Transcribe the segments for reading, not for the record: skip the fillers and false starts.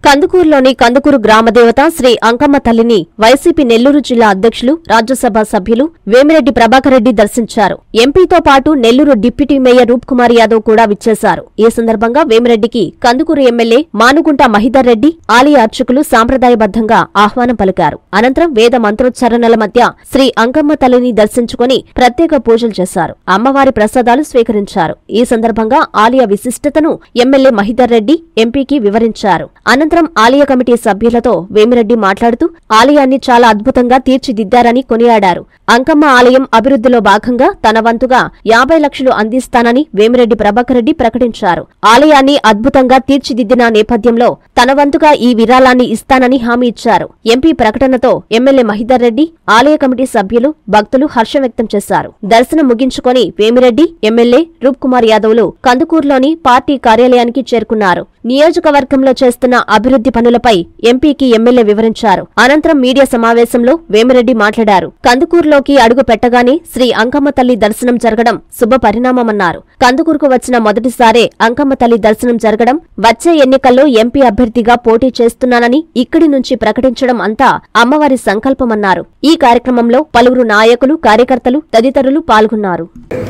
కందుకూరులోని కందుకూరు గ్రామదేవత శ్రీ అంకమ్మ తల్లిని వైసీపీ నెల్లూరు జిల్లా అధ్యక్షులు రాజ్యసభ సభ్యులు వేమిరెడ్డి ప్రభాకర్ రెడ్డి దర్శించారు. ఎంపీతో పాటు నెల్లూరు డిప్యూటీ మేయర్ రూప్ కుమార్ యాదవ్ కూడా విచ్చేశారు. ఈ సందర్భంగా వేమిరెడ్డికి కందుకూరు ఎమ్మెల్యే మానుగుంట మహిధర్ రెడ్డి ఆలయ అర్చకులు సాంప్రదాయబద్దంగా ఆహ్వానం పలికారు. అనంతరం వేద మంత్రోచ్చారణల మధ్య శ్రీ అంకమ్మ తల్లిని దర్శించుకుని ప్రత్యేక పూజలు చేశారు. అమ్మవారి ప్రసాదాలు స్వీకరించారు. ఈ సందర్భంగా ఆలయ విశిష్టతను ఎమ్మెల్యే మహిధర్ రెడ్డి ఎంపీకి వివరించారు. అనంతరం ఆలయ కమిటీ సభ్యులతో వేమిరెడ్డి మాట్లాడుతూ ఆలయాన్ని చాలా అద్భుతంగా తీర్చిదిద్దారని కొనియాడారు. అంకమ్మ ఆలయం అభివృద్ధిలో భాగంగా తన వంతుగా 50 లక్షలు అందిస్తానని వేమిరెడ్డి ప్రభాకర్ రెడ్డి ప్రకటించారు. ఆలయాన్ని అద్భుతంగా తీర్చిదిద్దిన నేపథ్యంలో తన వంతుగా ఈ విరాళాన్ని ఇస్తానని హామీ ఇచ్చారు. ఎంపీ ప్రకటనతో ఎమ్మెల్యే మహిధర్ రెడ్డి, ఆలయ కమిటీ సభ్యులు, భక్తులు హర్షం వ్యక్తం చేశారు. దర్శనం ముగించుకొని వేమిరెడ్డి, ఎమ్మెల్యే రూప్ కుమార్ యాదవ్లు కందుకూరులోని పార్టీ కార్యాలయానికి చేరుకున్నారు. నియోజకవర్గంలో చేస్తున్న అభివృద్ధి పనులపై ఎంపీకి ఎమ్మెల్యే వివరించారు. అనంతరం మీడియా సమావేశంలో వేమిరెడ్డి మాట్లాడారు. కందుకూరులోకి అడుగు పెట్టగానే శ్రీ అంకమ్మ తల్లి దర్శనం జరగడం శుభ పరిణామమన్నారు. కందుకూరుకు వచ్చిన మొదటిసారే అంకమ్మ తల్లి దర్శనం జరగడం, వచ్చే ఎన్నికల్లో ఎంపీ అభ్యర్థిగా పోటీ చేస్తున్నానని ఇక్కడి నుంచి ప్రకటించడం అంతా అమ్మవారి సంకల్పమన్నారు. ఈ కార్యక్రమంలో పలువురు నాయకులు, కార్యకర్తలు తదితరులు పాల్గొన్నారు.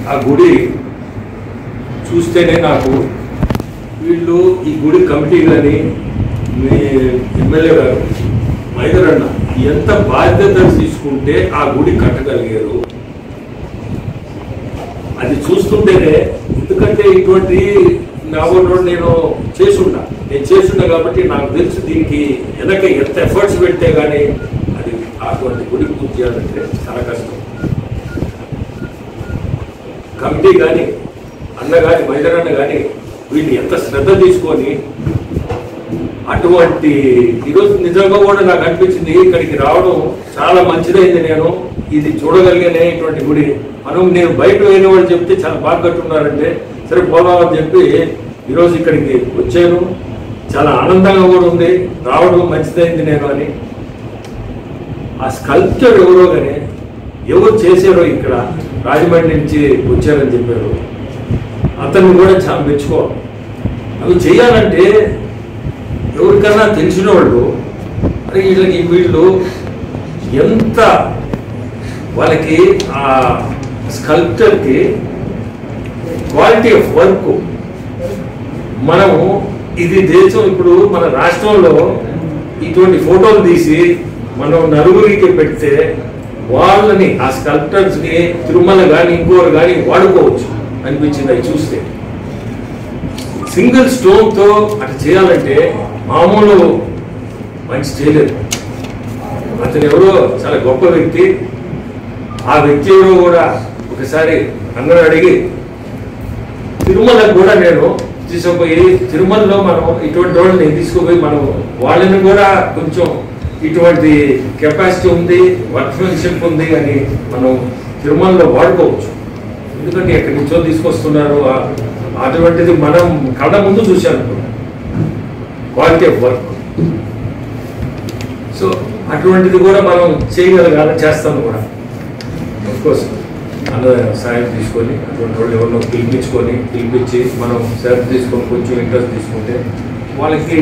వీళ్ళు ఈ గుడి కమిటీ కానీ మీ ఎమ్మెల్యే గారు మహిధర్ అన్న ఎంత బాధ్యతలు తీసుకుంటే ఆ గుడి కట్టగలిగారు అది చూస్తుంటేనే. ఎందుకంటే ఇటువంటి నాగోడు నేను చేస్తున్నా కాబట్టి నాకు తెలుసు దీనికి వెనక ఎంత ఎఫర్ట్స్ పెడితే కానీ అది అటువంటి గుడి పూర్తి చేయాలంటే చాలా కష్టం. కమిటీ కానీ అన్న కానీ మహిధర్ అన్న కానీ వీళ్ళు ఎంత శ్రద్ధ తీసుకొని అటువంటి ఈరోజు నిజంగా కూడా నాకు అనిపించింది ఇక్కడికి రావడం చాలా మంచిదైంది. నేను ఇది చూడగలిగానే ఇటువంటి గుడి. నేను బయట అయిన వాళ్ళు చెప్తే చాలా బాగా కట్టున్నారంటే సరే పోదామని చెప్పి ఈరోజు ఇక్కడికి వచ్చాను. చాలా ఆనందంగా కూడా ఉంది. రావడం మంచిదైంది నేను అని. ఆ స్కల్ప్చర్ ఎవరో కానీ ఎవరు చేశారో ఇక్కడ రాజమండ్రి నుంచి వచ్చారని చెప్పారు. అతన్ని కూడా చాలా మెచ్చుకోవాలి. అవి చేయాలంటే ఎవరికన్నా తెలిసిన వాళ్ళు అరే వీళ్ళు ఎంత వాళ్ళకి ఆ స్కల్ప్చర్కి క్వాలిటీ ఆఫ్ వర్క్ మనము ఇది దేశం ఇప్పుడు మన రాష్ట్రంలో ఇటువంటి ఫోటోలు తీసి మనం నలుగురికి పెడితే వాళ్ళని ఆ స్కల్ప్టర్స్ని తిరుమల కానీ ఇంకోరు కానీ వాడుకోవచ్చు అనిపించింది. అవి చూస్తే సింగిల్ స్టోన్తో అట్లా చేయాలంటే మామూలు మంచి చేయలేదు. అతను ఎవరో చాలా గొప్ప వ్యక్తి. ఆ వ్యక్తి ఎవరో కూడా ఒకసారి అందరూ అడిగి తిరుమలకు కూడా నేను తీసుకుపోయి తిరుమలలో మనం ఇటువంటి వాళ్ళని తీసుకుపోయి మనం వాళ్ళని కూడా కొంచెం ఇటువంటి కెపాసిటీ ఉంది, వర్క్మెన్షిప్ ఉంది అని మనం తిరుమలలో వాడుకోవచ్చు. ఎందుకంటే ఎక్కడి నుంచో తీసుకొస్తున్నారు. అటువంటిది మనం కళ్ళ ముందు చూశాను క్వాలిటీ ఆఫ్ వర్క్. సో అటువంటిది కూడా మనం చేయగలగాలి, చేస్తాము కూడా. అఫ్కోర్స్ అందరూ సాయం తీసుకొని అటువంటి వాళ్ళు ఎవరినో పిలిపించి మనం శ్రద్ధ తీసుకొని కొంచెం ఇంట్రెస్ట్ తీసుకుంటే వాళ్ళకి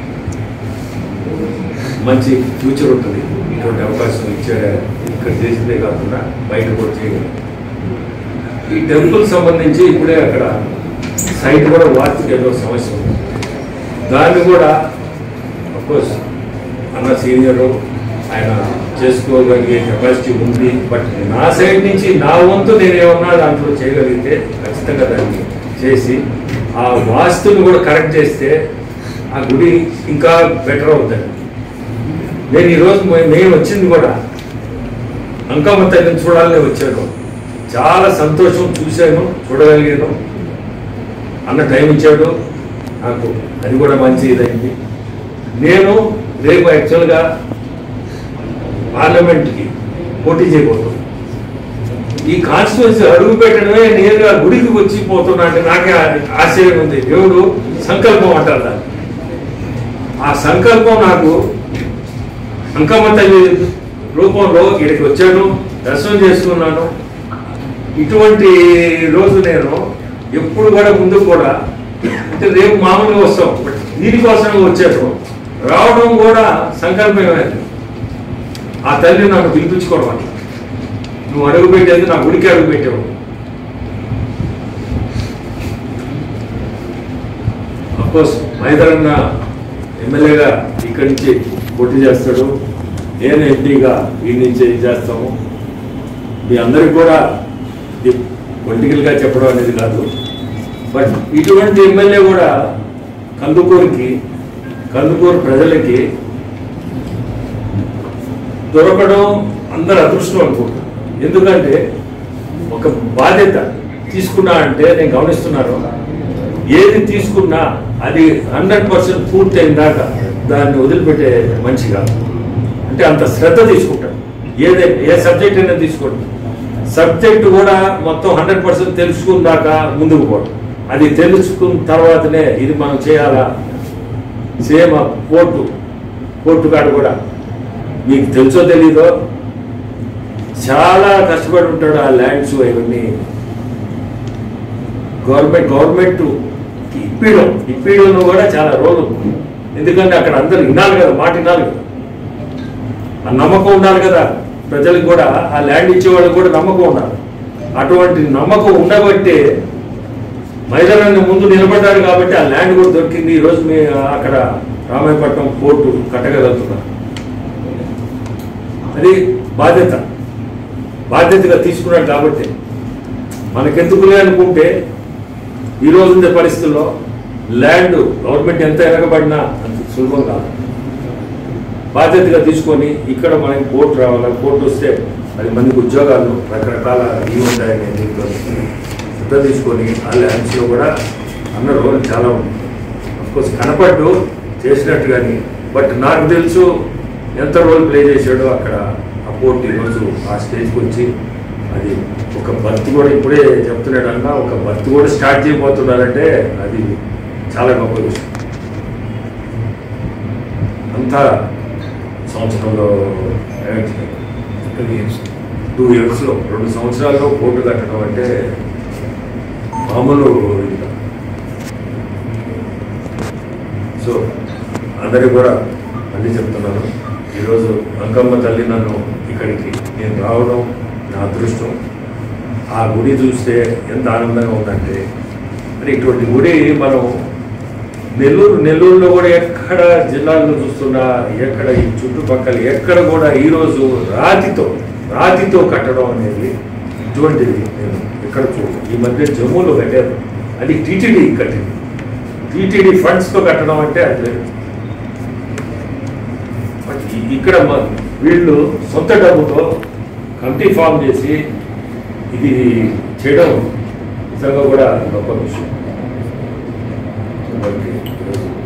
మంచి ఫ్యూచర్ ఉంటుంది. ఇటువంటి అవకాశం ఇచ్చే ఇక్కడ చేసిందే కాకుండా బయట కూడా చేయగలరు. ఈ టెంపుల్ సంబంధించి ఇప్పుడే అక్కడ సైట్ కూడా వార్తకి ఏదో సమస్య ఉంది. దాన్ని కూడా అఫ్కోర్స్ అన్న సీనియరు ఆయన చేసుకోగలిగే కెపాసిటీ ఉంది. బట్ నా సైడ్ నుంచి నా వంతు నేను ఏమన్నా దాంట్లో చేయగలిగితే ఖచ్చితంగా దాన్ని చేసి ఆ వాస్తుని కూడా కరెక్ట్ చేస్తే ఆ గుడి ఇంకా బెటర్ అవుతుంది. నేను ఈరోజు నేను వచ్చింది కూడా అంకమ్మ తల్లిని చూడాలని వచ్చాను. చాలా సంతోషం, చూశాను, చూడగలిగాను. అన్న టైం ఇచ్చాడు నాకు, అది కూడా మంచి ఇదైంది. నేను రేపు యాక్చువల్గా పార్లమెంట్కి పోటీ చేయబోతున్నాను. ఈ కాన్స్టిట్యున్సీ అడుగు పెట్టడమే నేరుగా గుడికి వచ్చి పోతున్నా అంటే నాకే ఆశ్చర్యం ఉంది. దేవుడు సంకల్పం అంటారు దాన్ని. ఆ సంకల్పం నాకు అంకమ్మ తల్లి రూపంలో ఇక్కడికి వచ్చాను, దర్శనం చేసుకున్నాను. ఇటువంటి రోజు నేను ఎప్పుడు కూడా ముందు కూడా అంటే రేపు మామూలుగా వస్తాం, దీనికోసం వచ్చాను. రావడం కూడా సంకల్పమైంది. ఆ తల్లి నన్ను పిలిపించుకోవడం అట్లా, నువ్వు అడుగు పెట్టేది నా గుడికి అడుగు పెట్టావు. అఫ్కోర్స్ మైదరన్న ఎమ్మెల్యేగా ఇక్కడి నుంచి పోటీ చేస్తాడు, నేను ఎంపీగా ఈ నుంచి చేస్తాము. మీ అందరికి కూడా ఇది పొలిటికల్గా చెప్పడం అనేది కాదు, బట్ ఇటువంటి ఎమ్మెల్యే కూడా కందుకూరు ప్రజలకి దొరకడం అందరు అదృష్టం అనుకుంటారు. ఎందుకంటే ఒక బాధ్యత తీసుకున్నా అంటే నేను గమనిస్తున్నాను, ఏది తీసుకున్నా అది 100% పూర్తి అయిన దాకా దాన్ని వదిలిపెట్టే మనిషి కాదు. అంటే అంత శ్రద్ధ తీసుకుంటాడు. ఏ సబ్జెక్ట్ అయినా తీసుకోండి, సబ్జెక్టు కూడా మొత్తం 100% తెలుసుకున్న దాకా ముందుకు పోవడం. అది తెలుసుకున్న తర్వాతనే ఇది మనం చేయాలా. సేమ్ కోర్టు కాడ కూడా మీకు తెలుసో తెలీదో చాలా కష్టపడి ఉంటాడు. ఆ ల్యాండ్స్ ఇవన్నీ గవర్నమెంట్ ఇప్పిడం కూడా చాలా రోజులు. ఎందుకంటే అక్కడ అందరు వినాలి కదా, మాట వినాలి కదా, ఆ నమ్మకం ఉండాలి కదా ప్రజలకు కూడా. ఆ ల్యాండ్ ఇచ్చేవాళ్ళకి కూడా నమ్మకం ఉండాలి. అటువంటి నమ్మకం ఉండబట్టే మైదానాన్ని ముందు నిలబడ్డారు కాబట్టి ఆ ల్యాండ్ కూడా దొరికింది. ఈరోజు మీ అక్కడ రామాయపట్నం పోర్టు కట్టగలుగుతున్నారు. అది బాధ్యతగా తీసుకున్నాడు కాబట్టి మనకెందుకులే అనుకుంటే ఈ రోజుండే పరిస్థితుల్లో ల్యాండ్ గవర్నమెంట్ ఎంత వెనకబడినా అంత సులభం కాదు. బాధ్యతగా తీసుకొని ఇక్కడ మనకి పోర్టు రావాలి, పోర్టు వస్తే 10 మందికి ఉద్యోగాలు రకరకాల ఇవి ఉంటాయని దీంట్లో శ్రద్ధ తీసుకొని ఆ ల్యాండ్స్లో కూడా అన్న రోల్ చాలా ఉంది. అఫ్కోర్స్ కనపడ్డు చేసినట్టు కానీ, బట్ నాకు తెలుసు ఎంత రోల్ ప్లే చేశాడో అక్కడ ఆ పోర్టు ఈరోజు ఆ స్టేజ్కి వచ్చి అది ఒక బర్త్ కూడా ఇప్పుడే చెప్తున్నాడు అన్న, ఒక బర్త్ కూడా స్టార్ట్ చేయబోతున్నారంటే అది చాలా గొప్ప విషయం. అంతా సంవత్సరంలో 2 ఇయర్స్లో 2 సంవత్సరాల్లో పోర్టు కట్టడం అంటే మామూలు ఇది. సో అందరికీ కూడా మళ్ళీ చెప్తున్నాను, ఈరోజు అంకమ్మ తల్లి నన్ను ఇక్కడికి నేను రావడం నా అదృష్టం. ఆ గుడి చూస్తే ఎంత ఆనందంగా ఉందంటే, మరి ఇటువంటి గుడి మనం నెల్లూరులో కూడా ఎక్కడ జిల్లాల్లో చూస్తున్నా, ఎక్కడ ఈ చుట్టుపక్కల ఎక్కడ కూడా ఈరోజు రాతితో కట్టడం అనేది ఇటువంటిది నేను ఎక్కడ చూడు. ఈ మధ్య జమ్మూలో కట్టారు, అది టీటీడీ కట్టింది. టీటీడీ ఫండ్స్తో కట్టడం అంటే అది ఇక్కడ వీళ్ళు సొంత డబ్బుతో కమిటీ ఫామ్ చేసి ఇది చేయడం నిజంగా కూడా గొప్ప విషయం.